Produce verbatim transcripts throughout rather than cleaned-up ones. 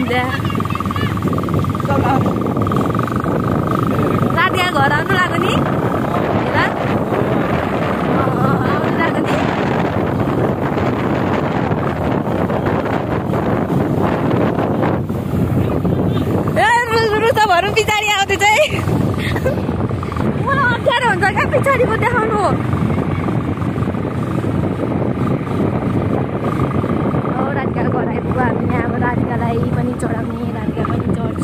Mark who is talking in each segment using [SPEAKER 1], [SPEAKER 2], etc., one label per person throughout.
[SPEAKER 1] राधिका घर आउनु लाग्यो नि रुचबहरू पछाडि आउँदै चाहिँ मलाई अप्ठ्यारो हुन्छ क्या पछाडिको देखाउनु राधिका घर आइपुग्यो हामी अब राधिकालाई पनि चढाउने राधिका पनि चढ्छ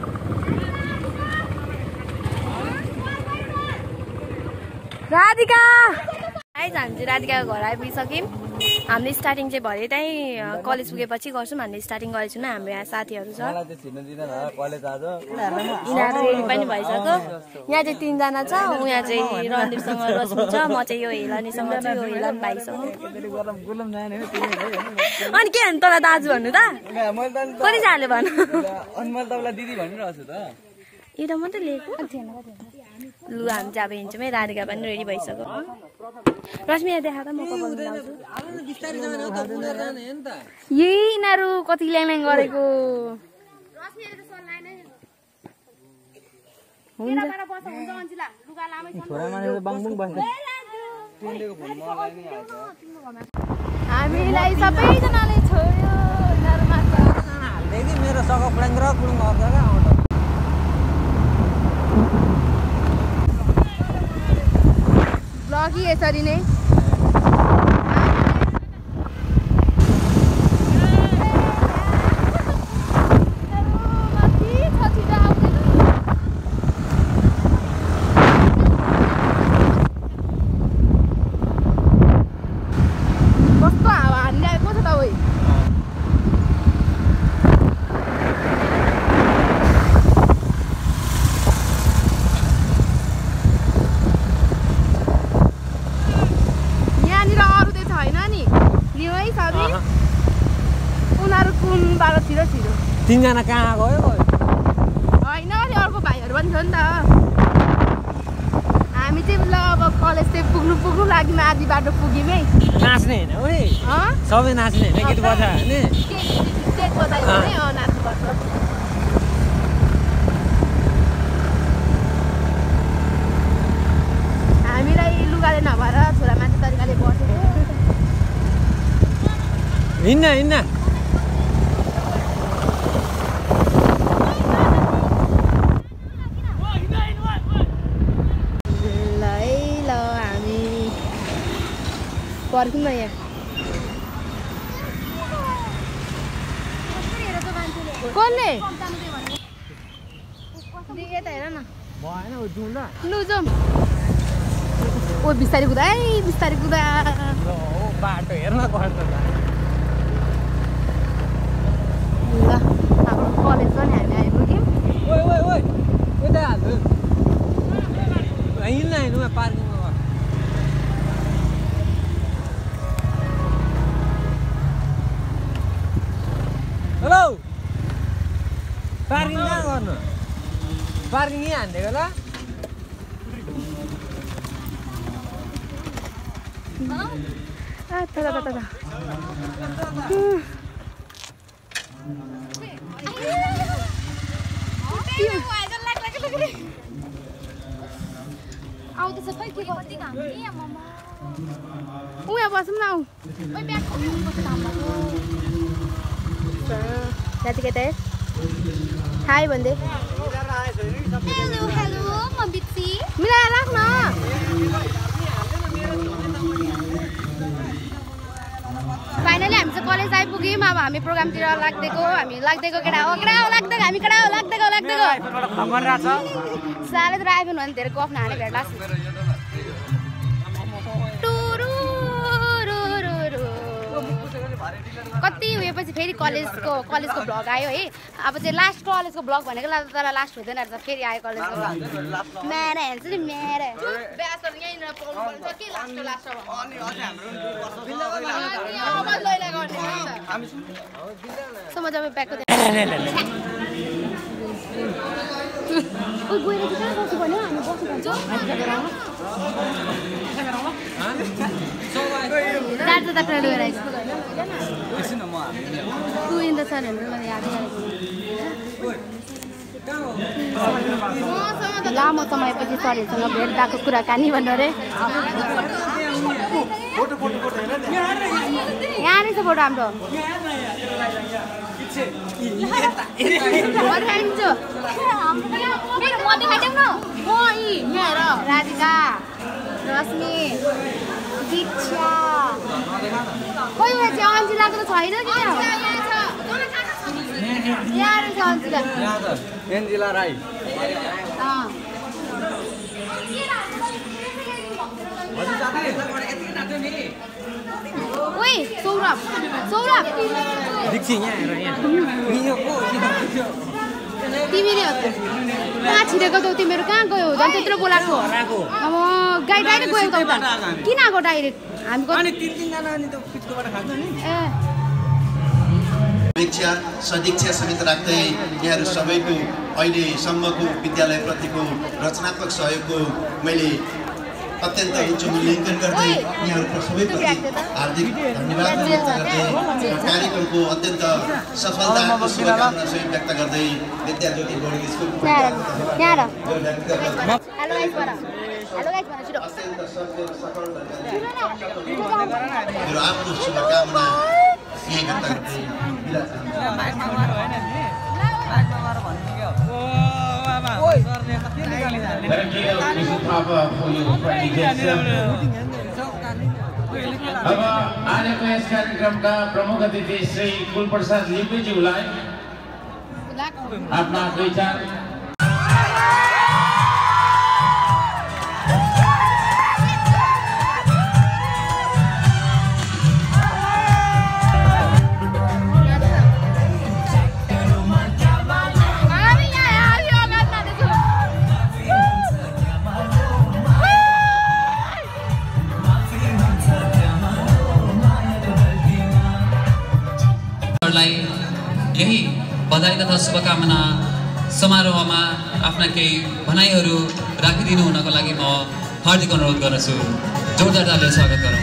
[SPEAKER 1] राधिका आइज हामी चाहिँ राधिकाको घर आइपुगिसक्यौँ हामीले स्टार्टिङ चाहिँ भरे त्यहीँ कलेज पुगेपछि गर्छौँ हामीले स्टार्टिङ गरेको छैन हाम्रो यहाँ साथीहरू छ यिनीहरू रेडी पनि भइसक्यो यहाँ चाहिँ तिनजना छ उहाँ चाहिँ रणदीपसँग रश्मि छ म चाहिँ यो हेलानीसँग छु यो हेलान भाइसँग अनि के भन्नु तँलाई दाजु भन्नु त कति चाल्यो भन्नु एउटा मात्रै लिएको लु हामी चाहिँ अब हिँड्छौँ है राधिका पनि रेडी भइसक्यो रश्मि यहाँ देखा त म यही यिनीहरू कति ल्याङ गरेको हामीलाई सबैजनाले छोड्यो मेरो सघ प्लाङ र कुलुङ आउँछ क्या ब्लगी यसरी नै कस्तो हावा हान्ने आएको छ त उही
[SPEAKER 2] तीनजना कहाँ गयो
[SPEAKER 1] होइन अनि अर्को भाइहरू पनि थियो नि त हामी चाहिँ ल अब कलेज चाहिँ पुग्नु पुग्नु लाग्यौँ आधी बाटो पुग्यौँ है
[SPEAKER 2] नाच्ने होइन सबै नाच्ने होइन गीत बजायो भने
[SPEAKER 1] स्टेज बजायो भने नाच्नुपर्छ हामीलाई लुगाले नभएर छोरा माथि तरिकाले बसेको
[SPEAKER 2] हिँड्न हिँड्न पर्खौँ न यहाँ कसले यता हेर न लु जाउँ ओ बिस्तारै कुदा है बिस्तारै कुदा बाटो हेर्न पर्छ
[SPEAKER 1] ल हाम्रो कलेज पनि हामी आइपुग्यौँ
[SPEAKER 2] हिँड्न हिँड्नु पार्किङ हेलो पार्किङ कहाँ गर्नु पार्किङ यहीँ हानिदिएको ल
[SPEAKER 1] उहाँ बसौँ न आऊ राधिका त हाई भन्दै
[SPEAKER 3] हेलो हेलो म बित्सी
[SPEAKER 1] मिलाएर राख्न फाइनली हामी चाहिँ कलेज आइपुग्यौँ अब हामी प्रोग्रामतिर लाग्दैको हामी लाग्दैको केटा हो केटा हो लाग्दैको हामी केटा हो लाग्दैको लाग्दैको साह्रै त आइफोन भने धेरै गफ नहाने भेट लाग्छ कति उयोपछि फेरि कलेजको कलेजको भ्लग आयो है अब चाहिँ लास्ट कलेजको भ्लग भनेको तर लास्ट हुँदैन रहेछ फेरि आयो कलेजको भ्लग म्यारा हेर्छु नि म्यारा सो म जब ब्यागको गएर चाहिँ कहाँ बस्नु पर्ने हामी बस्नु पर्छ दाजु त ट्रेड गएर आइसक्यो छ भने मैले यादै गरेको लामो समयपछि सरहरूसँग भेट भएको कुराकानी भन्नु अरे यहाँ नै छ फोटो हाम्रो राधिका रश्मि दीक्षा खोइ चाहिँ अन्जिलाको त छैन कि यहाँ रहेछ अन्जिला
[SPEAKER 4] एन्जिला राई
[SPEAKER 1] ओइ सौरभ सौरभ
[SPEAKER 4] दीक्षी यहाँ हेर यहाँ
[SPEAKER 1] तिमीले कहाँ छिरेको त तिमीहरू कहाँ गयो झन् त्यत्रो बोलाएको अब गाई डाइरेक्ट गयो त उता किन आएको डाइरेक्ट हामीको ए
[SPEAKER 5] शिक्षा सदीक्षा समेत राख्दै यहाँहरू सबैको अहिलेसम्मको विद्यालयप्रतिको रचनात्मक सहयोगको मैले अत्यन्त उच्च मूल्याङ्कन गर्दै यहाँहरूको सबैप्रति हार्दिक धन्यवाद व्यक्त गर्दै कार्यक्रमको अत्यन्त सफलताको शुभकामना सहित व्यक्त गर्दै विद्या ज्योति बोर्डिङ स्कुलको अत्यन्त सफल मेरो आफ्नो शुभकामना यही व्यक्त गर्दै बिदा
[SPEAKER 6] अब आजको यस कार्यक्रमका प्रमुख अतिथि श्री कुलप्रसाद लिम्बुज्यूलाई आफ्ना दुई चार
[SPEAKER 7] यही बधाई तथा शुभकामना समारोहमा आफ्ना केही भनाइहरू राखिदिनु हुनको लागि म हार्दिक अनुरोध गर्दछु। जोरदार तालीले स्वागत गरौँ।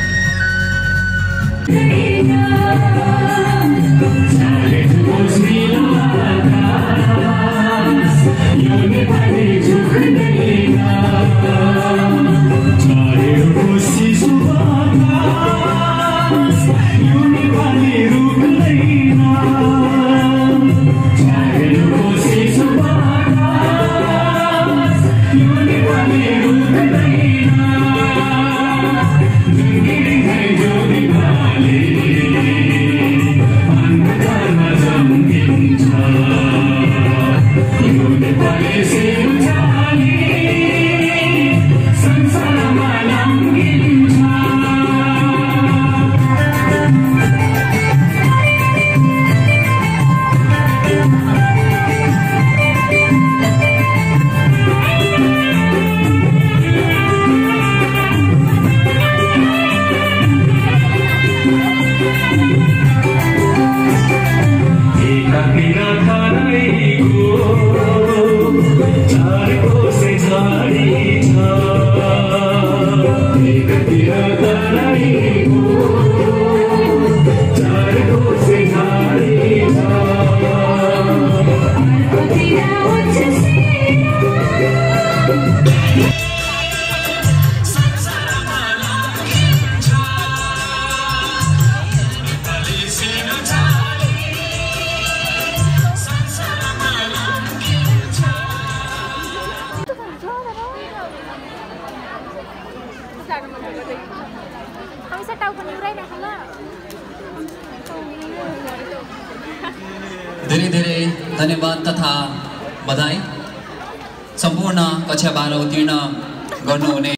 [SPEAKER 7] धेरै धेरै धन्यवाद तथा बधाई सम्पूर्ण कक्षा बाह्र उत्तीर्ण गर्नुहुने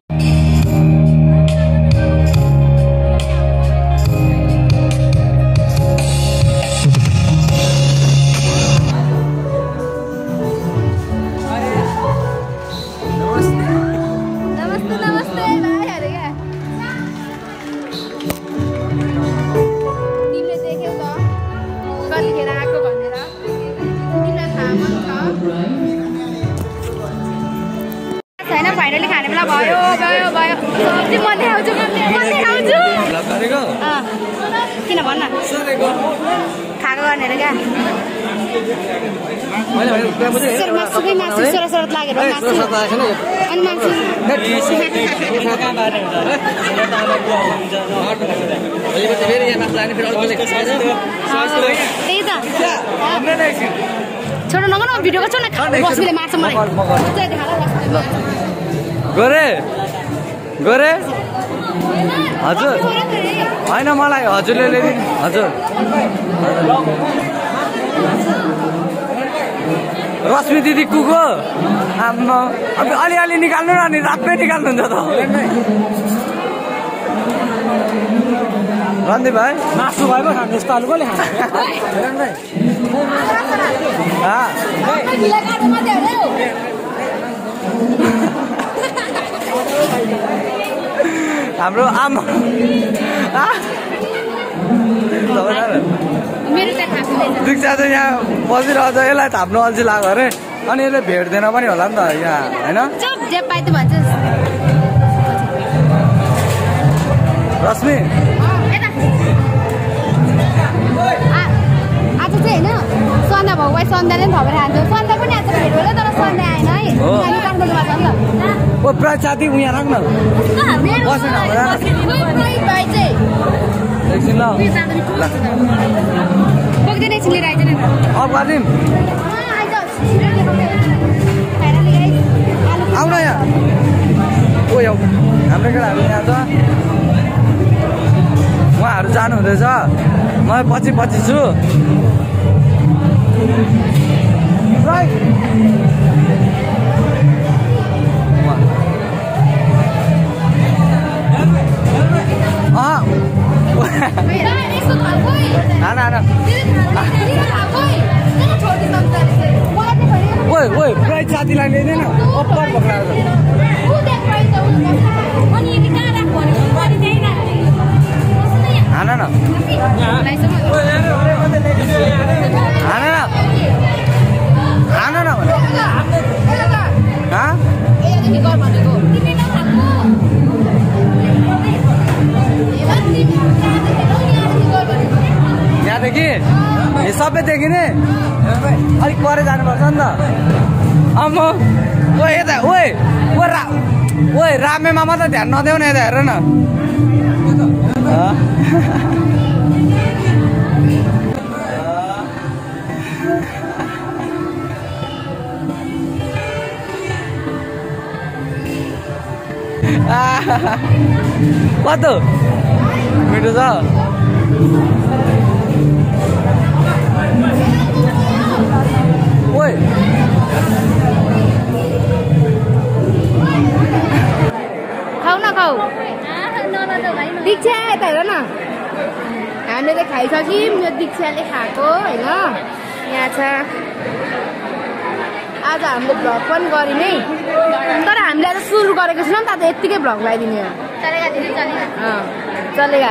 [SPEAKER 1] भनेर क्या मासुकै मासु सोह्र सोह्र लागेर मासु अनि मासु त्यही त छोड नगर्नु भिडियो गर्छौ न बस्मीले मार्छ मलाई
[SPEAKER 4] गोरे गोरे हजुर होइन मलाई हजुरले ल्याइदिनु हजुर रश्मि दिदी कुको आम्मा अब अलिअलि निकाल्नु न अनि रातमै निकाल्नुहुन्छ त रन्दी भाइ मासु भएको खानु यस्तो आलु कसले खान्छ हाम्रो आमा दीक्षा चाहिँ यहाँ बसिरहेछ यसलाई थाप्नु अल्छी लाग्यो अरे अनि यसले भेट्दैन पनि होला नि त यहाँ होइन रश्मि
[SPEAKER 1] आज चाहिँ होइन सन्ध्या भएको भए सन्ध्याले पनि थपेर खान्छु सन्ध्या पनि आज भेट होला तर सन्ध्या आएन है काठमाडौँमा छ नि त
[SPEAKER 4] ओ प्राय साथी उहाँ राख्न एकछिन ल
[SPEAKER 1] बोक्दैन एकछिन लिएर आइज
[SPEAKER 4] अब गरिदिउँ आउन यहाँ ओ यो हाम्रो केटाहरू यहाँ छ उहाँहरू जानु हुँदैछ म पछि पछि छु ओइ ओइ प्राइज साथीलाई ल्याइदिएन अप्पर भक्राएर हान न हान न हान न यहाँदेखि सबै देखिने अलिक परे जानुपर्छ नि त अम्म ओ यता ओइ ओ रा ओइ रामेमा मात्र ध्यान नदेऊ न यता हेर न कस्तो मिठो छ ओइ
[SPEAKER 1] खाऊ न खाऊ दीक्षा यता हेर न हामीले खाइसक्यौँ यो दीक्षाले खाएको होइन यहाँ छ आज हामीले भ्लग पनि गऱ्यौँ है तर हामीले आज सुरु गरेको छैनौँ त यत्तिकै भ्लग लगाइदिने हो चलेगा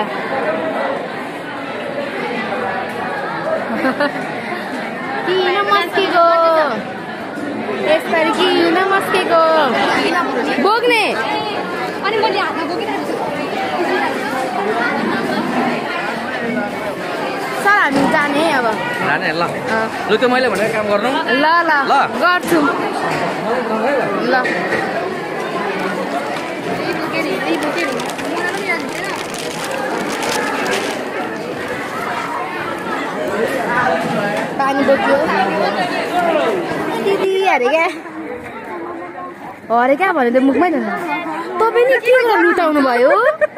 [SPEAKER 1] किन मस्केको यसपालि किन मस्केको बोक्ने अनि मैले हातमा बोकिरहेको सर हामी जाने अब
[SPEAKER 4] जाने ल लु त्यो मैले भनेको काम गर्नु
[SPEAKER 1] ल ल गर्छु ल पानी बोक्यो दिदी अरे क्या अरे क्या भन्यो त्यो मुखमै त तपाईँ नि के गरेर लुटाउनु भयो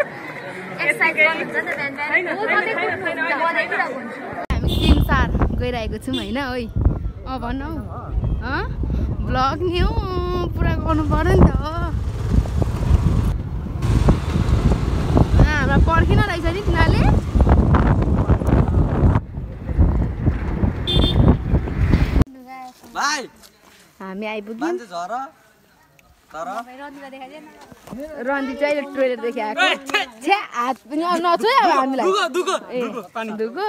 [SPEAKER 1] हामी सिमसार गइरहेको छौँ होइन ओइ अँ भन हौ भ्लग नि हौ पुरा गर्नु पर्यो नि त हाम्रा पर्खिन रहेछ नि तिनीहरूले
[SPEAKER 4] भाइ
[SPEAKER 1] हामी आइपुग्यौँ रन्दी चाहिँ अहिले टोइलेटदेखि आएको छ्या हात पनि नछोइ अब हामीलाई धुको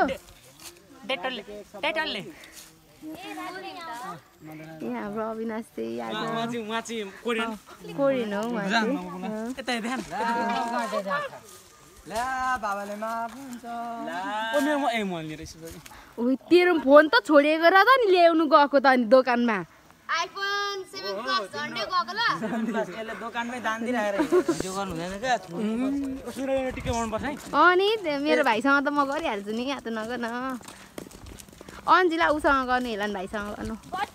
[SPEAKER 1] यहाँ हाम्रो अविनाश चाहिँ आज कोरियन हो
[SPEAKER 4] ला बाबाले माफ हुन्छ
[SPEAKER 2] ओ मेरो म ए मोबाइल मेरो रहेछ
[SPEAKER 1] ओ तेरो फोन त छोडेको र त नि ल्याउनु गएको त अनि दोकानमा
[SPEAKER 3] आइफोन सेभेन प्लस झन्डै गएको ल
[SPEAKER 4] यसले दोकानमै दान दिइराखेर भिडियो गर्नु हुँदैन क्या
[SPEAKER 2] सुरेर टिके मन पर्छ है
[SPEAKER 1] अनि मेरो भाइसँग त म गरिहाल्छु नि यहाँ त नगर न अन्जिला उसँग गर्नु हेलन भाइसँग गर्नु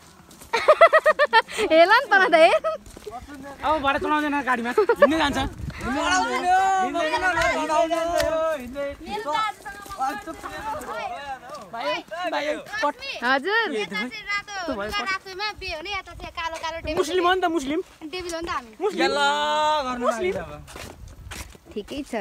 [SPEAKER 1] हेलन त न त हे
[SPEAKER 2] अब भरे चलाउँदैन गाडीमा हिँड्दै जान्छ
[SPEAKER 1] हजुर
[SPEAKER 2] मुस्लिम हो नि त मुस्लिम
[SPEAKER 1] ठिकै छ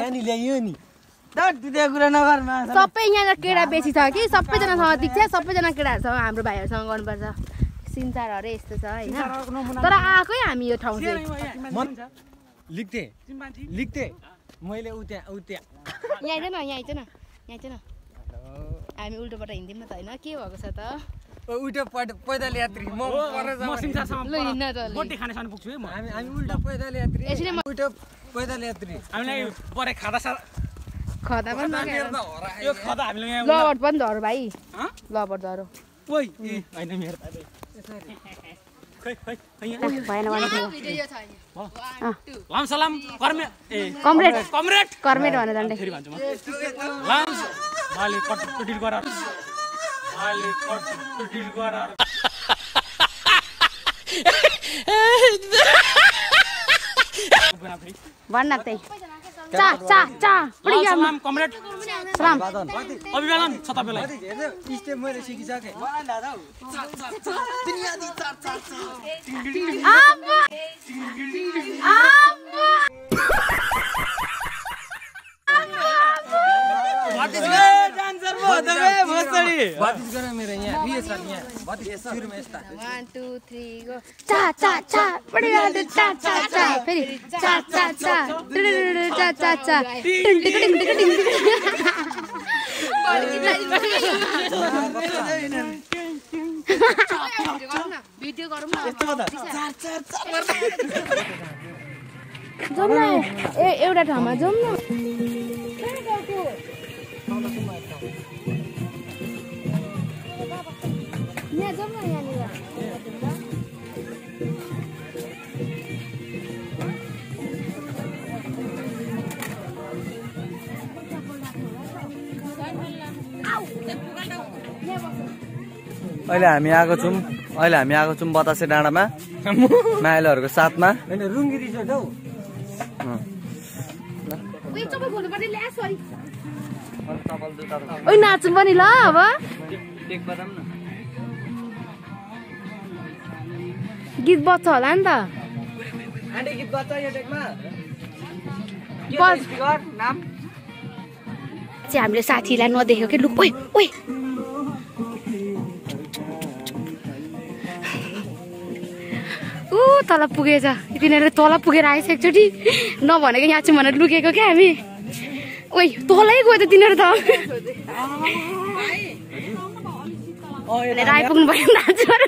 [SPEAKER 1] सबै यहाँ केटा बेसी छ कि सबैजनासँग दिक्छ सबैजना केटाहरूसँग हाम्रो भाइहरूसँग गर्नुपर्छ सिन्सारहरू यस्तो छ होइन तर आएकै हामी यो ठाउँ चाहिँ
[SPEAKER 4] लिख्थे लिख्थे मैले उता उता
[SPEAKER 1] यहाँ आइज न यहाँ आइज न यहाँ आइज न हामी उल्टोबाट हिँड्यौँ न त होइन के भएको छ त
[SPEAKER 4] उल्टो पैदल यात्री म
[SPEAKER 2] म सिन्सारसम्म
[SPEAKER 1] ल हिँड्न त
[SPEAKER 2] गोटी खानेसम्म पुग्छु है म
[SPEAKER 4] हामी हामी उल्टो पैदल यात्री
[SPEAKER 1] यसरी म
[SPEAKER 4] उल्टो पैदल यात्री
[SPEAKER 2] हामीलाई परे खादा सारा
[SPEAKER 1] खदा पनि नखेर
[SPEAKER 2] यो खदा हामीले यहाँ
[SPEAKER 1] लबर पनि धरो भाइ लबर धरो
[SPEAKER 2] ओइ हैन मेरो खै खै
[SPEAKER 1] भएन भने
[SPEAKER 2] लाम सलाम कर्मे ए
[SPEAKER 1] कमरेड
[SPEAKER 2] कमरेड
[SPEAKER 1] कर्मेट भने झन्डै
[SPEAKER 2] फेरि भन्छु म लाम माले कट डिल गर माले कट डिल गर
[SPEAKER 1] भन्न त्यही चा चा चा बढी याम
[SPEAKER 2] सलाम कमरेड
[SPEAKER 1] सलाम
[SPEAKER 2] अभिवादन छ तपाईलाई
[SPEAKER 4] स्टेप मैले सिकिसके
[SPEAKER 1] आम्मा आम्मा
[SPEAKER 4] डान्सर भो दबे भोसडी बत्तीस गर्न मेरो यहाँ रिएस छ यहाँ बत्तीस सुरुमा यस्ता
[SPEAKER 1] one two three go चा चा चा बढी याम चा चा चा फेरि चा चा चा चा चा चा टिङ टिङ टिङ टिङ भिडियो गरौँ न जाउँ न ए एउटा ठाउँमा जाउँ न यहाँ जाउँ न यहाँनिर
[SPEAKER 4] अहिले हामी आएको छौँ अहिले हामी आएको छौँ बतासे डाँडामा माइलहरूको साथमा रुङ्गी रिसोर्ट हौ
[SPEAKER 1] ओइ नाचौँ पनि ल अब गीत बज्छ होला नि त
[SPEAKER 4] गीत बज्छ यो टेकमा नाम
[SPEAKER 1] चाहिँ हामीले साथीलाई नदेख्यो कि लु ओइ ओइ ऊ तल पुगेछ तिनीहरू तल पुगेर आएछ एकचोटि नभनेको यहाँ चाहिँ भनेर लुकेको क्या हामी ओइ तलै गयो त तिनीहरू त आइपुग्नु भयो नाचहरू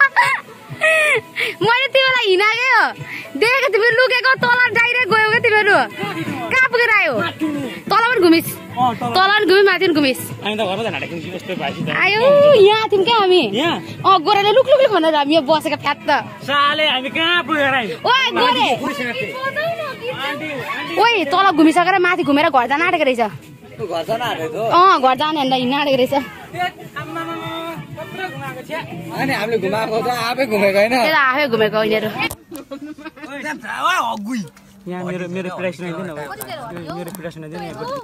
[SPEAKER 1] मैले तिमीलाई हिँडाके हो देखेको तिमीहरू लुकेको तल डाइरेक्ट गयो क्या तिमीहरू कहाँ पुगेर आयो तल पनि घुमिस तल पनि घुमी माथि पनि घुमिस आयो यहाँ थियौँ क्या हामी अँ गोरेले लुक लुकले भनेर हामी यहाँ बसेको फ्याट त
[SPEAKER 2] हामी कहाँ पुगेर आयो
[SPEAKER 1] ओइ गोरे ओइ तल घुमिसकेर माथि घुमेर घर जान आँटेको रहेछ अँ घर जाने भन्दा हिँड्न आँटेको रहेछ
[SPEAKER 4] अनि हामीले घुमाएको त आफै घुमेको होइन
[SPEAKER 1] आफै घुमेको यिनीहरू
[SPEAKER 2] यहाँ मेरो मेरो प्राइस नदिनु मेरो प्राइस नदिनु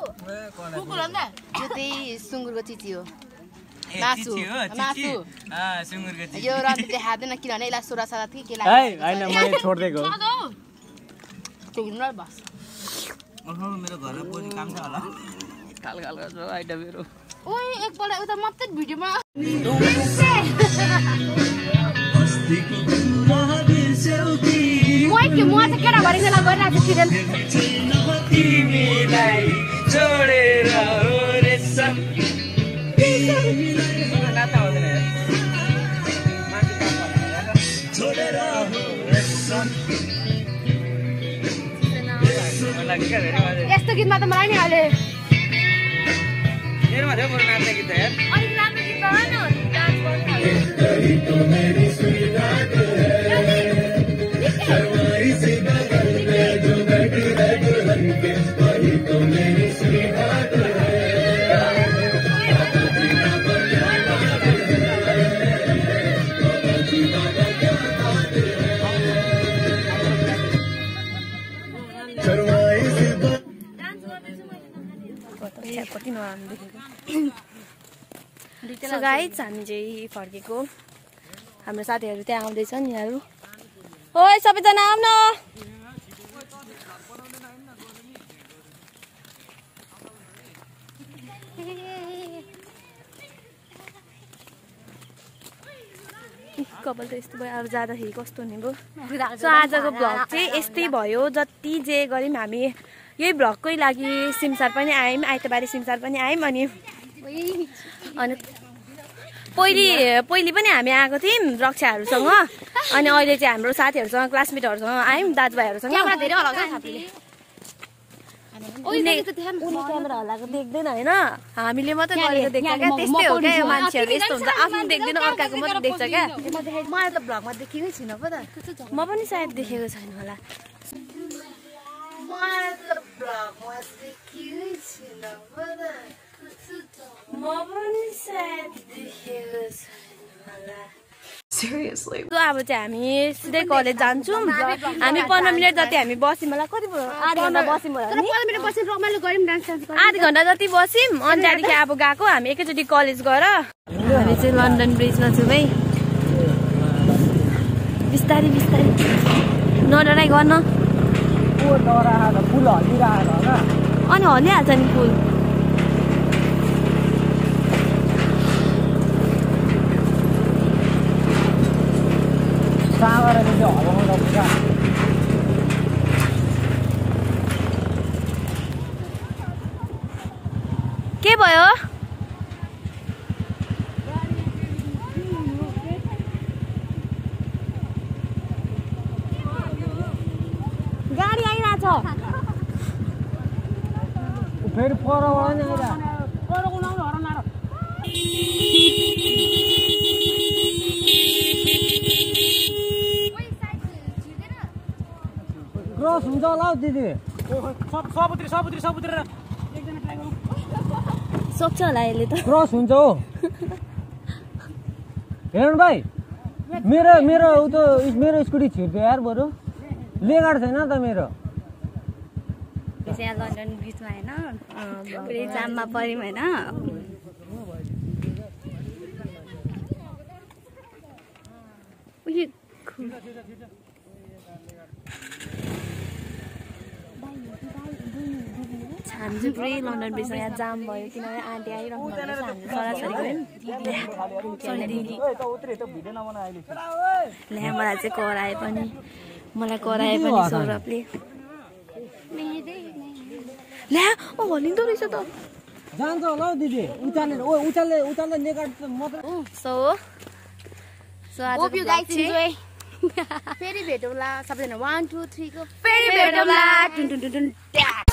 [SPEAKER 1] यो चाहिँ सुँगुरको चिची हो मासु मासु यो रन्त देखाउँदैन किनभने यसलाई सोह्र साल कि के लाग्छ
[SPEAKER 2] होइन मैले छोडिदिएको
[SPEAKER 1] बस
[SPEAKER 4] मेरो घरमा पनि काम छ होला काल काल गर्छ आइटा मेरो
[SPEAKER 1] ओइ एकपल्ट उता मात्रै भिडियोमा म के म चाहिँ केटा भरि बेला गरिरहेको छु सिरियल यस्तो गीतमा त मलाई नि हाले
[SPEAKER 4] मेरोमा थियो बरु नाच्ने गीत यार
[SPEAKER 1] अलिक राम्रो गीत गाउनु डान्स
[SPEAKER 2] कति नराम्रो देखेको सो गाइज हामी चाहिँ फर्केको हाम्रो साथीहरू त्यहाँ आउँदैछन् यहाँहरू ओइ सबैजना आउन कपाल त यस्तो भयो अरू जाँदाखेरि कस्तो हुने भयो सो आजको भ्लग चाहिँ यस्तै भयो जति जे गऱ्यौँ हामी यही भ्लगकै लागि सिमसार पनि आयौँ आइतबारे सिमसार पनि आयौँ अनि अनि पहिले पहिले पनि हामी आएको थियौँ रक्षाहरूसँग अनि अहिले चाहिँ हाम्रो साथीहरूसँग क्लासमेटहरूसँग आयौँ दाजुभाइहरूसँग क्यामेरा हल्लाएको देख्दैन होइन हामीले मात्रै गरेको देख्छ क्या त्यस्तै हो क्या मान्छेहरू यस्तो हुन्छ आफ्नो देख्दैन अर्काको मात्रै देख्छ क्या मलाई त भ्लगमा देखेकै छैन पो त म पनि सायद देखेको छैन होला
[SPEAKER 8] Seriously.
[SPEAKER 2] So अब चाहिँ हामी सिधै कलेज जान्छौँ हामी पन्ध्र मिनट जति हामी बस्यौँ होला कति भयो आधा घन्टा बस्यौँ होला नि
[SPEAKER 1] पन्ध्र मिनट बसेर रमाइलो गऱ्यौँ डान्स डान्स
[SPEAKER 2] आधा घन्टा जति बस्यौँ अनि त्यहाँदेखि अब गएको हामी एकैचोटि कलेज गएर हामी चाहिँ लन्डन ब्रिजमा छौँ है बिस्तारै बिस्तारै नडराइ गर्न अनि हल्लिहाल्छ नि फुल के भयो गाडी आइरहेछ
[SPEAKER 4] फेरि परबाट नि आइरा क्रस हुन्छ होला हौ दिदी सपुत्री सपुत्री सपुत्री
[SPEAKER 2] सक्छ होला यसले त
[SPEAKER 4] क्रस हुन्छ हो हेर्नु भाइ मेरो मेरो उ त मेरो स्कुटी छिर्यो यार बरु लेगाड छैन त मेरो
[SPEAKER 2] यहाँ लन्डन ब्रिजमा होइन पुरै जाममा पऱ्यौँ होइन हामी चाहिँ पुरै लन्डन ब्रिजमा यहाँ जाम भयो किनभने आन्टी आइरहनु भएको हामीले छोराछोरी गयौँ ल्या मलाई चाहिँ कराए पनि मलाई कराए पनि सौरभले ल्या ओ हल्लिँदो रहेछ त
[SPEAKER 4] जान्छ होला हौ दिदी उचालेर ओ उचाल्दै उचाल्दै लेगाड मात्र
[SPEAKER 2] सो सो आज
[SPEAKER 1] होप यु गाइस इन्जॉय फेरि भेटौँला सबैजना one two three को फेरि भेटौँला टुन टुन टुन